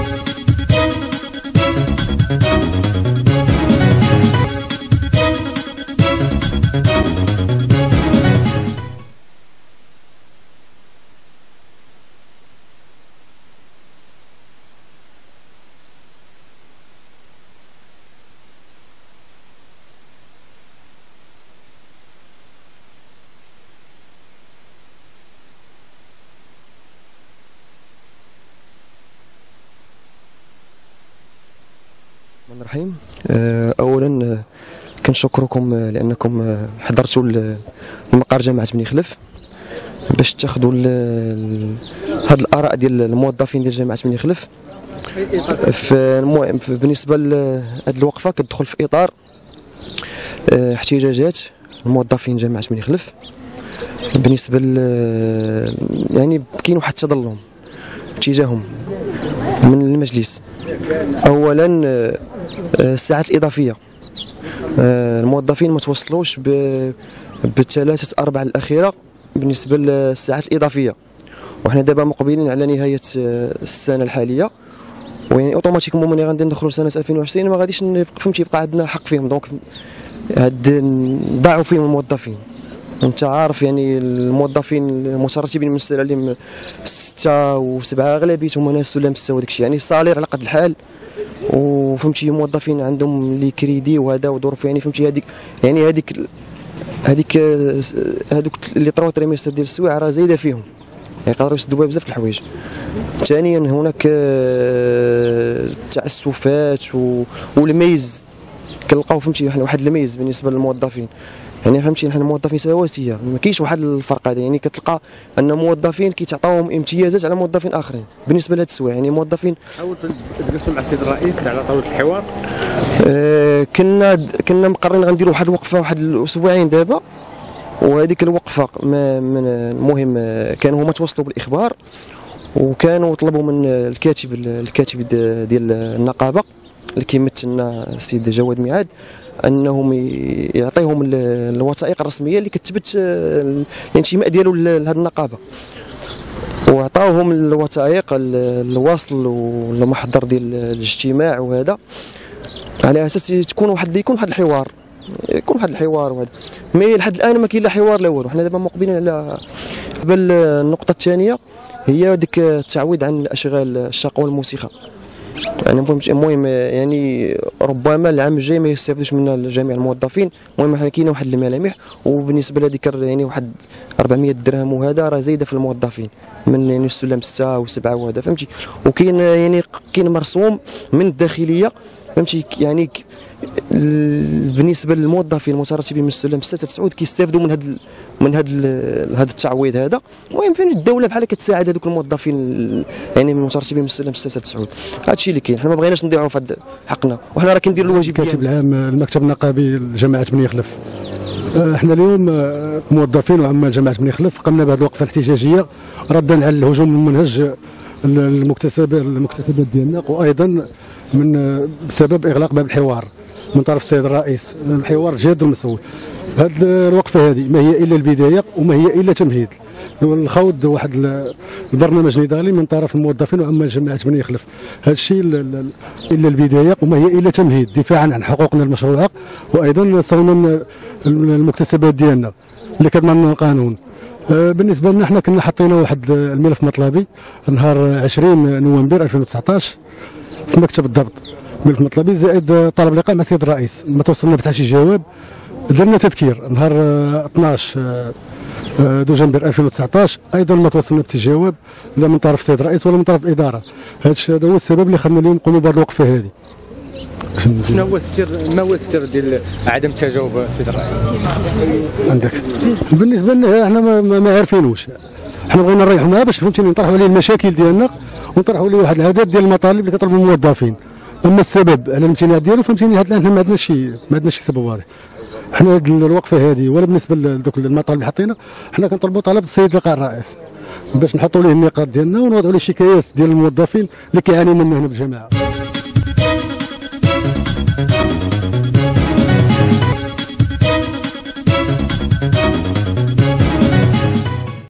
الرحمن الرحيم. اولا كنشكركم لانكم حضرتوا المقر جامعه بني خلف باش تاخذوا هاد الاراء ديال الموظفين ديال جامعه بني خلف. بالنسبه لهاد الوقفه كتدخل في اطار احتجاجات الموظفين جامعه بني خلف. بالنسبه يعني كاين واحد التظلم تجاههم من المجلس. اولا الساعات الاضافيه، الموظفين ما توصلوش بالثلاثه ارباع الاخيره بالنسبه للساعات الاضافيه، وحنا دابا مقبلين على نهايه السنه الحاليه، ويعني اوتوماتيكمون ملي غادي ندخلوا سنه 2020 ما غاديش فهمتي يبقى عندنا حق فيهم. دونك هاد ضاعوا فيهم الموظفين. انت عارف يعني الموظفين المترتبين من السلالم 6 و7 اغلبيتهم ناس سلام 6 وداك الشيء، يعني الصالير على قد الحال، وفهمتي موظفين عندهم لي كريدي وهذا وظروف، يعني فهمتي هذيك هذوك اللي 3 تريمستر ديال السوايع راه زايده فيهم، يعني يقدروا يسدوا بها بزاف الحوايج. ثانيا هناك تعسفات والميز، كنلقاو فهمتي واحد الميز بالنسبه للموظفين، يعني فهمتي حنا الموظفين سواسيه، ما كاينش واحد الفرق هذا. يعني كتلقى ان موظفين كيتعطاوهم امتيازات على موظفين اخرين بالنسبه لهاد السوايع. يعني موظفين حاولتوا تجلسوا مع السيد الرئيس على طاوله الحوار؟ كنا مقررين غنديروا واحد الوقفه واحد الاسبوعين دابا، وهذيك الوقفه المهم كانوا هما توصلوا بالاخبار، وكانوا طلبوا من الكاتب ديال النقابه اللي كيمثلنا السيد جواد ميعاد انهم يعطيهم الوثائق الرسميه اللي كتثبت الانتماء ديالو لهذه النقابه، وعطاوهم الوثائق الوصل والمحضر ديال الاجتماع، وهذا على اساس يكون واحد الحوار، وهذا مي لحد الان ما كاين لا حوار لا والو. حنا دابا مقبلين على النقطه الثانيه هي ديك التعويض عن الاشغال الشاقه والموسخه. يعني المهم يعني ربما العام الجاي ما يستافدوش منها جميع الموظفين. المهم حنا كاينه واحد الملامح، وبالنسبه لهذيك يعني واحد 400 درهم وهذا راه زايده في الموظفين من يعني السلم 6 و7 وهذا فهمتي. وكاين يعني كاين مرسوم من الداخليه فهمتي، يعني بالنسبه للموظفين المترتبين من السلم 6 9 كيستافدوا من هذا التعويض هذا. المهم فين الدوله بحال كتساعد هذوك الموظفين يعني المترتبين من السلم 6 9. هذا الشيء اللي كاين، حنا ما بغيناش نضيعوا في هذا حقنا، وحنا راه كنديروا الواجب. الكاتب العام المكتب النقابي لجماعه بني خلف، احنا اليوم موظفين وعمال جماعه بني خلف قمنا بهذه الوقفه الاحتجاجيه ردا على الهجوم الممنهج المكتسبات ديالنا، وايضا بسبب اغلاق باب الحوار من طرف السيد الرئيس. الحوار جاد ومسؤول. هذه الوقفه هذه ما هي الا البدايه وما هي الا تمهيد الخوض واحد البرنامج نضالي من طرف الموظفين وعمال جماعه بني خلف. هذا الشيء الا البدايه وما هي الا تمهيد دفاعا عن حقوقنا المشروعه، وايضا صونا المكتسبات ديالنا اللي كضمن القانون. بالنسبه لنا احنا كنا حطينا واحد الملف مطلبي نهار 20 نوفمبر 2019 في مكتب الضبط، ملف مطلبي زائد طلب لقاء مع السيد الرئيس. ما توصلنا بحتى شي جواب. درنا تذكير نهار 12 دجنبر 2019 ايضا ما توصلنا بحتى جواب لا من طرف السيد الرئيس ولا من طرف الاداره. هذا هو السبب اللي خلينا اليوم نقوموا بهذه الوقفه هذه. شنو هو السر، ما هو السر ديال عدم تجاوب السيد الرئيس؟ عندك بالنسبه لنا احنا ما عارفينوش. احنا بغينا نريحوا معاه باش فهمتيني نطرحوا عليه المشاكل ديالنا ونطرحوا عليه واحد العدد ديال المطالب اللي كيطلبوا الموظفين. اما السبب على الامتناع ديالو فهمتيني حنا ما عندناش شي سبب واضح. حنا هذه الوقفه هذه ولا بالنسبه لذوك المطالب اللي حطينا، حنا كنطلبوا طلب السيد لقاء الرئيس باش نحطوا ليه النقاط ديالنا ونوضعوا ليه الشكايات ديال الموظفين اللي كيعانيوا منه هنا بالجماعه.